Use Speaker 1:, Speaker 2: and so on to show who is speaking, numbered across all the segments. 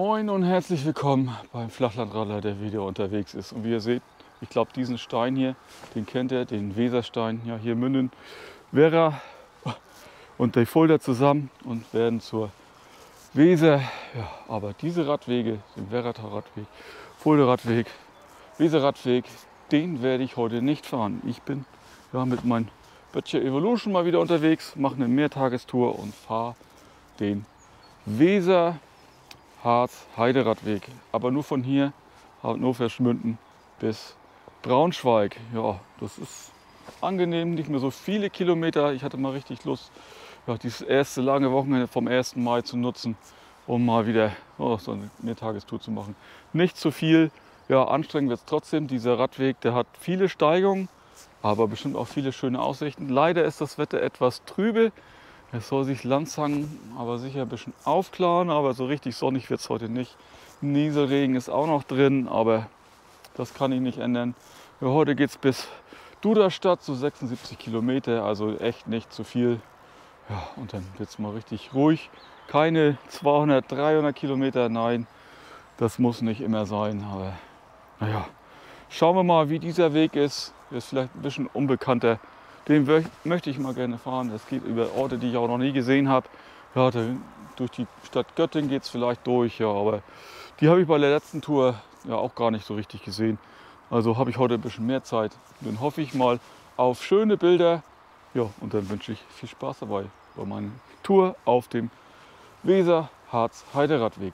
Speaker 1: Moin und herzlich willkommen beim Flachlandradler, der wieder unterwegs ist. Und wie ihr seht, ich glaube diesen Stein hier, den kennt ihr, den Weserstein, ja hier münden Werra und die Fulda zusammen und werden zur Weser. Ja, aber diese Radwege, den Werrater Radweg, Fulda Radweg, Weser Radweg, den werde ich heute nicht fahren. Ich bin ja mit meinem Böttcher Evolution mal wieder unterwegs, mache eine Mehrtagestour und fahre den Weser Harz-Heideradweg, aber nur von hier, Hannover-Schmünden bis Braunschweig. Ja, das ist angenehm, nicht mehr so viele Kilometer. Ich hatte mal richtig Lust, ja, dieses erste lange Wochenende vom 1. Mai zu nutzen, um mal wieder so eine Mehrtagestour zu machen. Nicht zu viel, ja, anstrengend wird es trotzdem. Dieser Radweg, der hat viele Steigungen, aber bestimmt auch viele schöne Aussichten. Leider ist das Wetter etwas trübe. Es soll sich langsam aber sicher ein bisschen aufklaren, aber so richtig sonnig wird es heute nicht. Nieselregen ist auch noch drin, aber das kann ich nicht ändern. Ja, heute geht es bis Duderstadt, so 76 Kilometer, also echt nicht zu viel. Ja, und dann wird es mal richtig ruhig. Keine 200, 300 Kilometer, nein, das muss nicht immer sein. Aber naja, schauen wir mal, wie dieser Weg ist. Ist vielleicht ein bisschen unbekannter. Den möchte ich mal gerne fahren. Das geht über Orte, die ich auch noch nie gesehen habe. Ja, durch die Stadt Göttingen geht es vielleicht durch, ja, aber die habe ich bei der letzten Tour ja auch gar nicht so richtig gesehen. Also habe ich heute ein bisschen mehr Zeit. Dann hoffe ich mal auf schöne Bilder. Ja, und dann wünsche ich viel Spaß dabei bei meiner Tour auf dem Weser Harz-Heideradweg.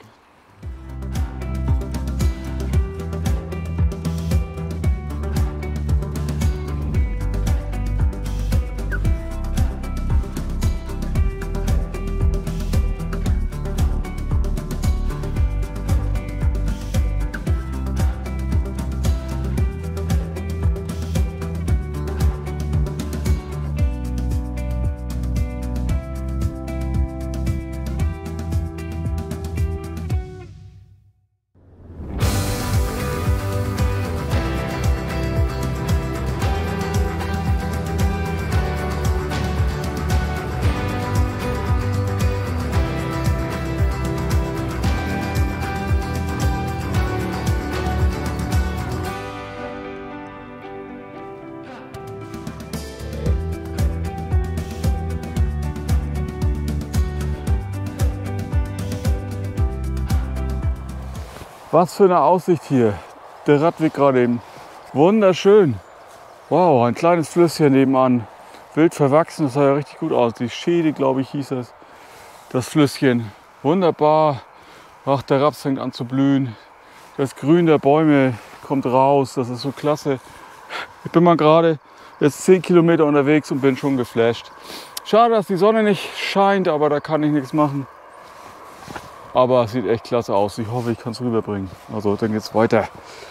Speaker 1: Was für eine Aussicht hier. Der Radweg gerade eben. Wunderschön. Wow, ein kleines Flüsschen nebenan. Wild verwachsen, das sah ja richtig gut aus. Die Schäde, glaube ich, hieß das Flüsschen. Wunderbar. Ach, der Raps fängt an zu blühen. Das Grün der Bäume kommt raus. Das ist so klasse. Ich bin mal gerade jetzt 10 Kilometer unterwegs und bin schon geflasht. Schade, dass die Sonne nicht scheint, aber da kann ich nichts machen. Aber es sieht echt klasse aus. Ich hoffe, ich kann es rüberbringen. Also dann geht's weiter.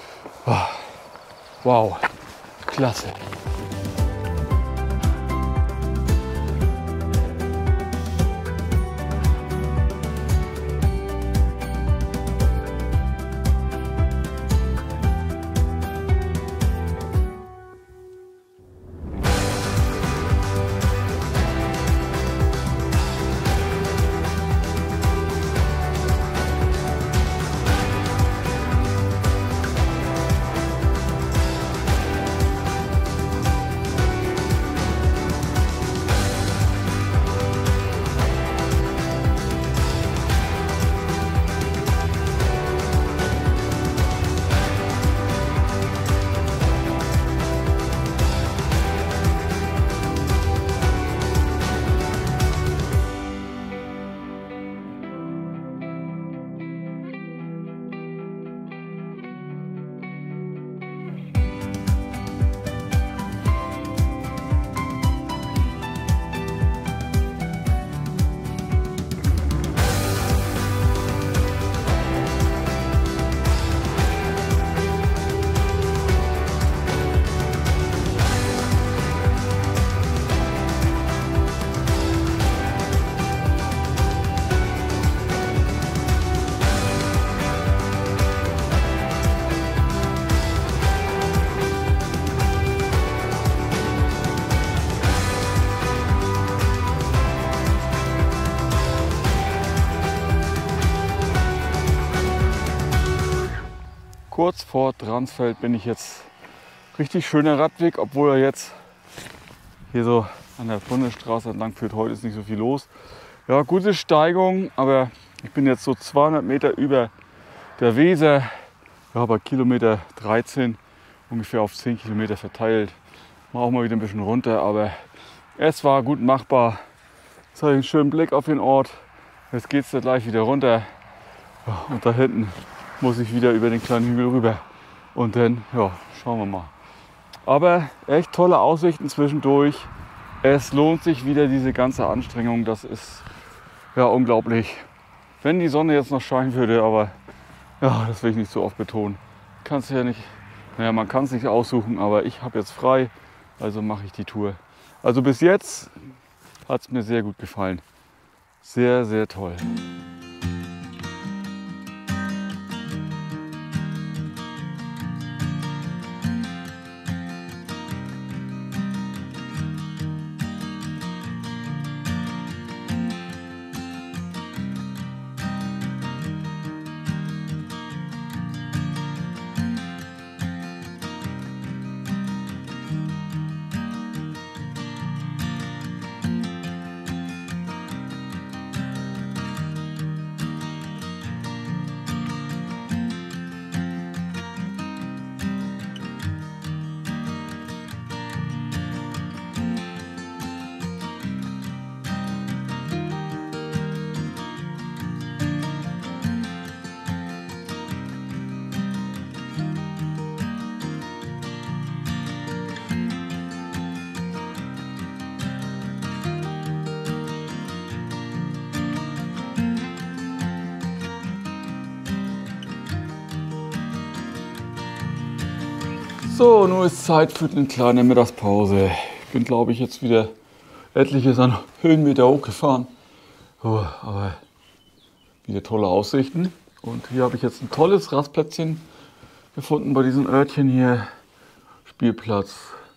Speaker 1: Wow, klasse. kurz vor Dransfeld bin ich jetzt. Richtig schöner Radweg, obwohl er jetzt hier so an der Bundesstraße entlang führt. Heute ist nicht so viel los. Ja, gute Steigung, aber ich bin jetzt so 200 Meter über der Weser. Ja, bei Kilometer 13 ungefähr auf 10 Kilometer verteilt. Mal auch mal wieder ein bisschen runter, aber es war gut machbar. Jetzt habe ich einen schönen Blick auf den Ort. Jetzt geht es da gleich wieder runter. Ja, und da hinten muss ich wieder über den kleinen Hügel rüber. Und dann, ja, schauen wir mal. Aber echt tolle Aussichten zwischendurch. Es lohnt sich wieder, diese ganze Anstrengung. Das ist ja unglaublich. Wenn die Sonne jetzt noch scheinen würde, aber ja, das will ich nicht so oft betonen. Kannst ja nicht, naja, man kann es nicht aussuchen, aber ich habe jetzt frei, also mache ich die Tour. Also bis jetzt hat es mir sehr gut gefallen. Sehr, sehr toll. So, nun ist Zeit für eine kleine Mittagspause. Ich bin, glaube ich, jetzt wieder etliches an Höhenmeter hochgefahren. Oh, aber wieder tolle Aussichten. Und hier habe ich jetzt ein tolles Rastplätzchen gefunden bei diesem Örtchen hier. Spielplatz,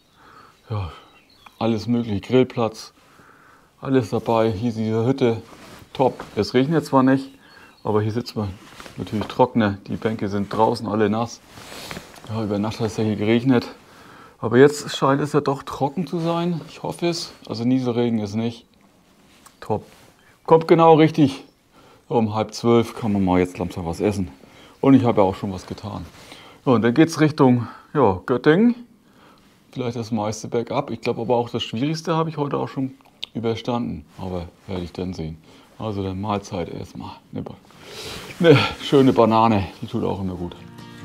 Speaker 1: ja, alles mögliche, Grillplatz, alles dabei. Hier ist diese Hütte, top. Es regnet zwar nicht, aber hier sitzt man natürlich trockener. Die Bänke sind draußen alle nass. Ja, über Nacht hat es ja hier geregnet. Aber jetzt scheint es ja doch trocken zu sein. Ich hoffe es. Also Nieselregen ist nicht. Top. Kommt genau richtig. Um 11:30 kann man mal jetzt langsam was essen. Und ich habe ja auch schon was getan. Ja, und dann geht es Richtung Göttingen. Vielleicht das meiste bergab. Ich glaube aber auch das Schwierigste habe ich heute auch schon überstanden. Aber werde ich dann sehen. Also dann Mahlzeit erstmal. Eine schöne Banane. Die tut auch immer gut.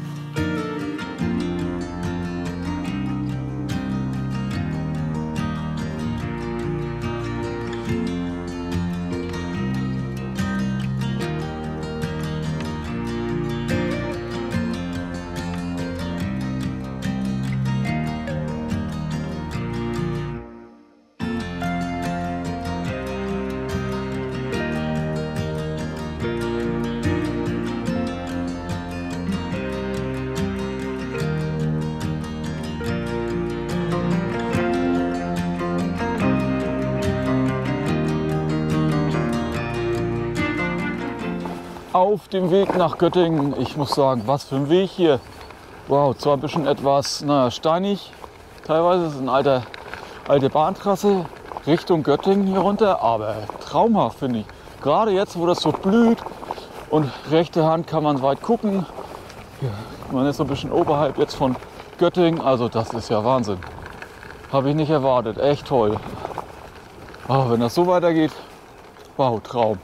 Speaker 1: Auf dem Weg nach Göttingen. Ich muss sagen, was für ein Weg hier. Wow, zwar ein bisschen etwas steinig. Teilweise ist es eine alte Bahntrasse Richtung Göttingen hier runter, aber traumhaft finde ich. Gerade jetzt, wo das so blüht und rechte Hand kann man weit gucken. Ja, man ist so ein bisschen oberhalb jetzt von Göttingen, also das ist ja Wahnsinn. Habe ich nicht erwartet, echt toll. Oh, wenn das so weitergeht, wow, Traum.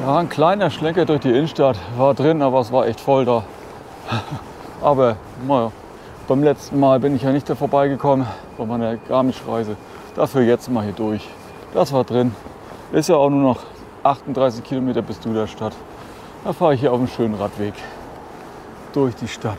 Speaker 1: Ja, ein kleiner Schlenker durch die Innenstadt war drin, aber es war echt voll da. Aber naja, beim letzten Mal bin ich ja nicht da vorbeigekommen bei meiner Garmisch-Reise. Dafür jetzt mal hier durch. Das war drin. Ist ja auch nur noch 38 Kilometer bis Duderstadt. Da fahre ich hier auf einem schönen Radweg durch die Stadt.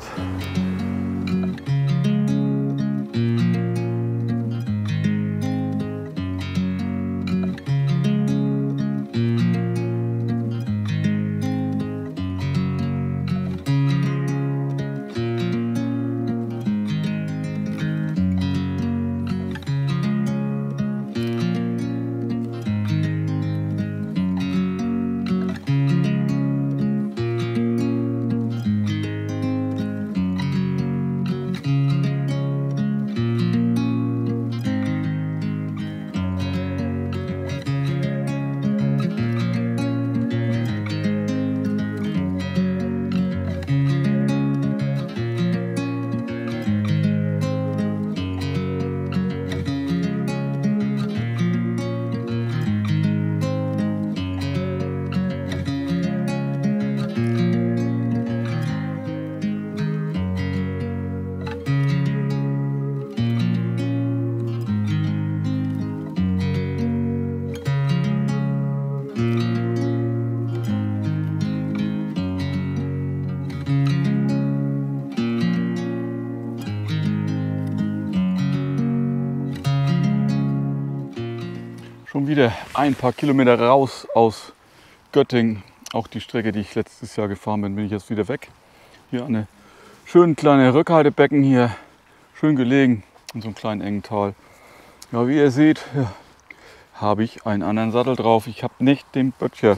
Speaker 1: Schon wieder ein paar Kilometer raus aus Göttingen. Auch die Strecke, die ich letztes Jahr gefahren bin, bin ich jetzt wieder weg. Hier eine schöne kleine Rückhaltebecken hier, schön gelegen in so einem kleinen engen Tal. Ja, wie ihr seht, ja, habe ich einen anderen Sattel drauf. Ich habe nicht den Böttcher,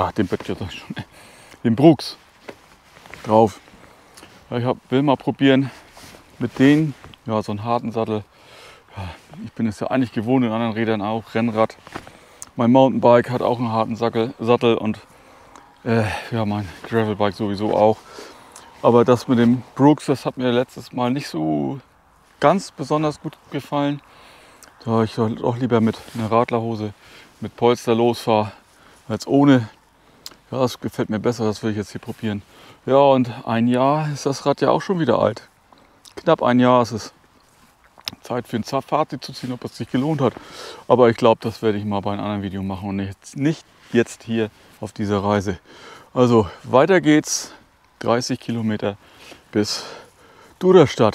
Speaker 1: den Brooks drauf. Ja, ich will mal probieren mit denen, ja, so einen harten Sattel. Ja, ich bin es ja eigentlich gewohnt, in anderen Rädern auch, Rennrad. Mein Mountainbike hat auch einen harten Sattel und ja, mein Gravelbike sowieso auch. Aber das mit dem Brooks, das hat mir letztes Mal nicht so ganz besonders gut gefallen. Da ich auch lieber mit einer Radlerhose, mit Polster losfahre, als ohne. Ja, das gefällt mir besser, das will ich jetzt hier probieren. Ja, und ein Jahr ist das Rad ja auch schon wieder alt. Knapp ein Jahr ist es. Zeit für ein Fazit zu ziehen, ob es sich gelohnt hat. Aber ich glaube, das werde ich mal bei einem anderen Video machen und nicht jetzt hier auf dieser Reise. Also weiter geht's, 30 Kilometer bis Duderstadt.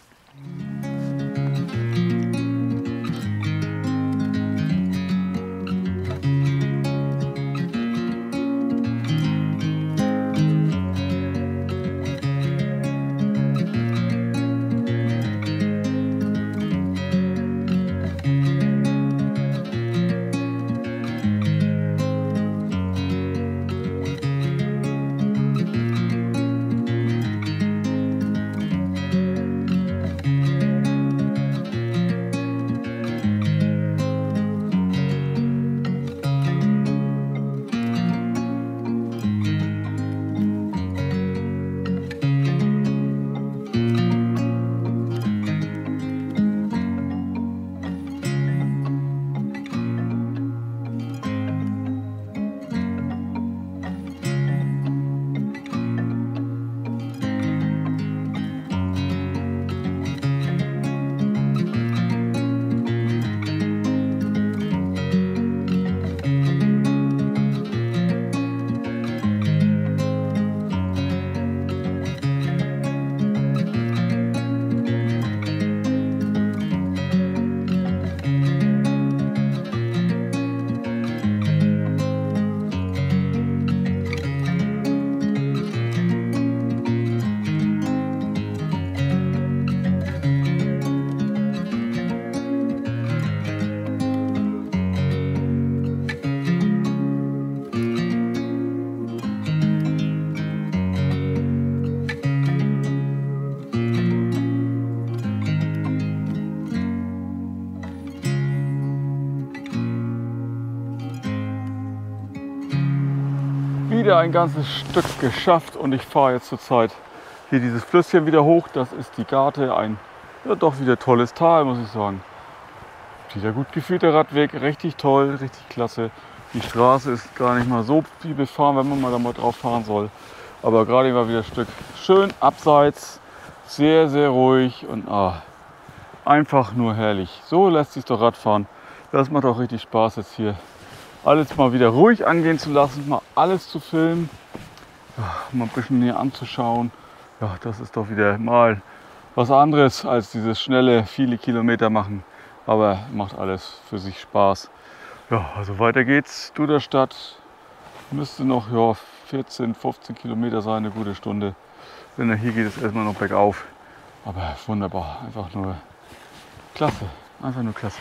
Speaker 1: Wieder ein ganzes Stück geschafft und ich fahre jetzt zurzeit hier dieses Flüsschen wieder hoch. Das ist die Garte, ein ja, doch wieder tolles Tal, muss ich sagen. Wieder gut geführter Radweg, richtig toll, richtig klasse. Die Straße ist gar nicht mal so viel befahren, wenn man mal da mal drauf fahren soll. Aber gerade war wieder ein Stück schön abseits, sehr, sehr ruhig und einfach nur herrlich. So lässt sich doch Radfahren. Das macht auch richtig Spaß jetzt hier. Alles mal wieder ruhig angehen zu lassen, mal alles zu filmen, mal ein bisschen näher anzuschauen. Ja, das ist doch wieder mal was anderes als dieses schnelle, viele Kilometer machen. Aber macht alles für sich Spaß. Ja, also weiter geht's. Duderstadt müsste noch 14, 15 Kilometer sein, eine gute Stunde. Denn hier geht es erstmal noch bergauf. Aber wunderbar, einfach nur klasse, einfach nur klasse.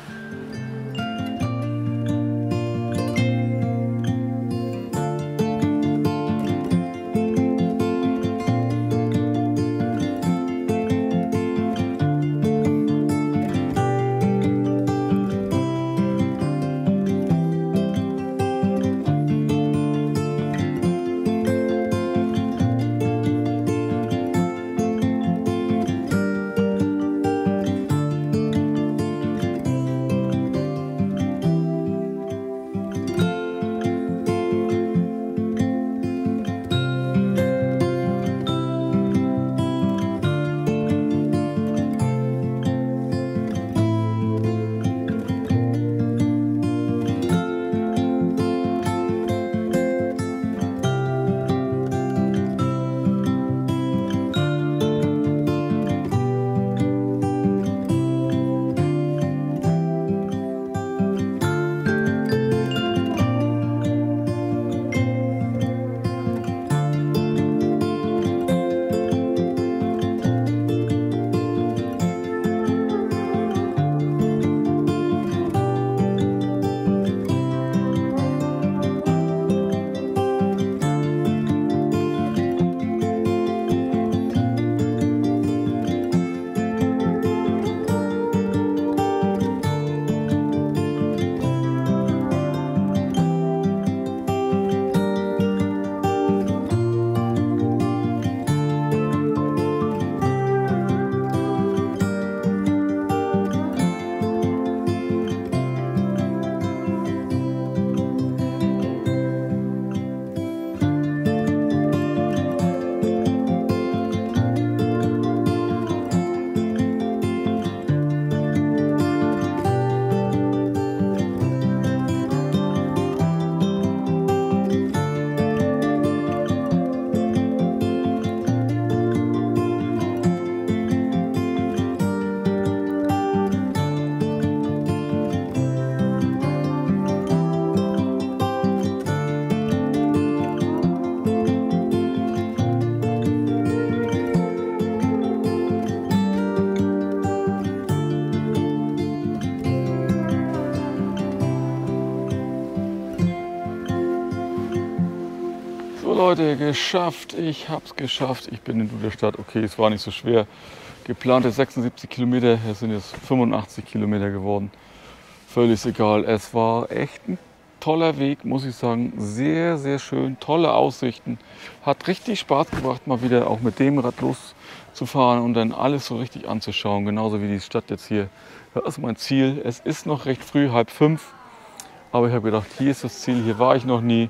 Speaker 1: Leute, geschafft, ich hab's geschafft. Ich bin in Duderstadt. Okay, es war nicht so schwer. Geplante 76 Kilometer, es sind jetzt 85 Kilometer geworden. Völlig egal. Es war echt ein toller Weg, muss ich sagen. Sehr, sehr schön. Tolle Aussichten. Hat richtig Spaß gebracht, mal wieder auch mit dem Rad loszufahren und dann alles so richtig anzuschauen. Genauso wie die Stadt jetzt hier. Das ist mein Ziel. Es ist noch recht früh, 4:30. Aber ich habe gedacht, hier ist das Ziel, hier war ich noch nie.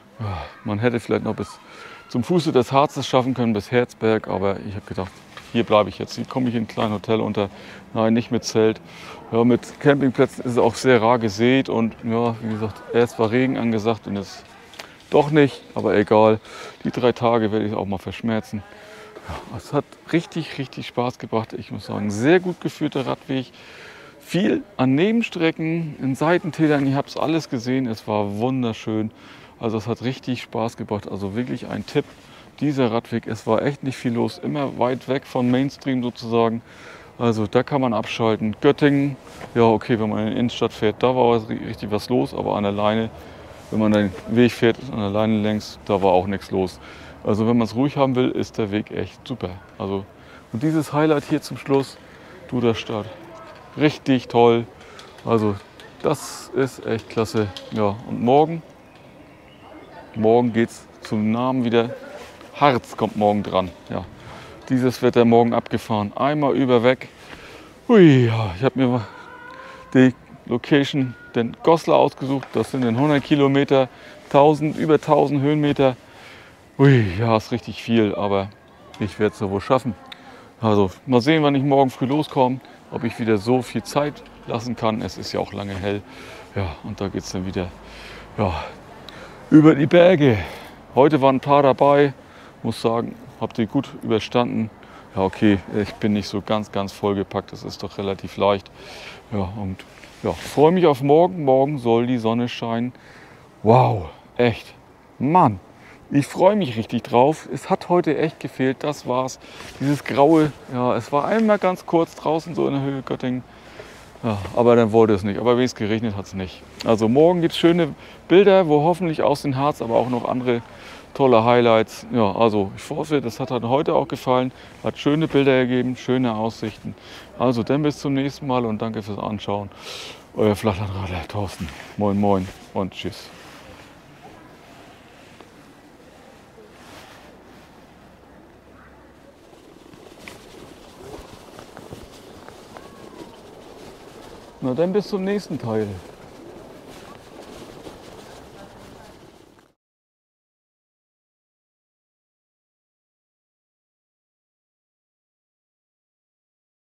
Speaker 1: Man hätte vielleicht noch bis zum Fuße des Harzes schaffen können, bis Herzberg, aber ich habe gedacht, hier bleibe ich jetzt. Hier komme ich in ein kleines Hotel unter. Nein, nicht mit Zelt. Ja, mit Campingplätzen ist es auch sehr rar gesät und ja, wie gesagt, erst war Regen angesagt und jetzt doch nicht, aber egal. Die 3 Tage werde ich auch mal verschmerzen. Ja, es hat richtig, richtig Spaß gebracht. Ich muss sagen, sehr gut geführter Radweg. Viel an Nebenstrecken, in Seitentälern, ihr habt es alles gesehen. Es war wunderschön. Also es hat richtig Spaß gebracht. Also wirklich ein Tipp, dieser Radweg. Es war echt nicht viel los, immer weit weg von Mainstream sozusagen. Also da kann man abschalten. Göttingen, ja okay, wenn man in die Innenstadt fährt, da war richtig was los. Aber an der Leine, wenn man den Weg fährt, an der Leine längs, da war auch nichts los. Also wenn man es ruhig haben will, ist der Weg echt super. Also, und dieses Highlight hier zum Schluss, Duderstadt, richtig toll. Also das ist echt klasse. Ja, und morgen geht es zum Namen wieder. Harz kommt morgen dran. Ja, dieses wird der morgen abgefahren. Einmal über weg. Ui, ja, ich habe mir Location den Goslar ausgesucht. Das sind in 100 Kilometer, über 1000 Höhenmeter. Ui, ja, ist richtig viel, aber ich werde es ja wohl schaffen. Also mal sehen, wann ich morgen früh loskomme, ob ich wieder so viel Zeit lassen kann. Es ist ja auch lange hell. Ja, und da geht es dann wieder über die Berge. Heute waren ein paar dabei, muss sagen, habt ihr gut überstanden. Ja, okay, ich bin nicht so ganz vollgepackt, das ist doch relativ leicht. Ja, und ja, freue mich auf morgen. Morgen soll die Sonne scheinen. Wow, echt, Mann, ich freue mich richtig drauf. Es hat heute echt gefehlt, das war's. Dieses Graue, ja, es war einmal ganz kurz draußen so in der Höhe Göttingen. Ja, aber dann wollte es nicht. Aber wenigstens geregnet hat es nicht. Also morgen gibt es schöne Bilder, wo hoffentlich aus dem Harz, aber auch noch andere tolle Highlights. Ja, also ich hoffe, das hat heute auch gefallen. Hat schöne Bilder ergeben, schöne Aussichten. Also dann bis zum nächsten Mal und danke fürs Anschauen. Euer Flachlandradler Thorsten. Moin moin und tschüss. Na dann bis zum nächsten Teil.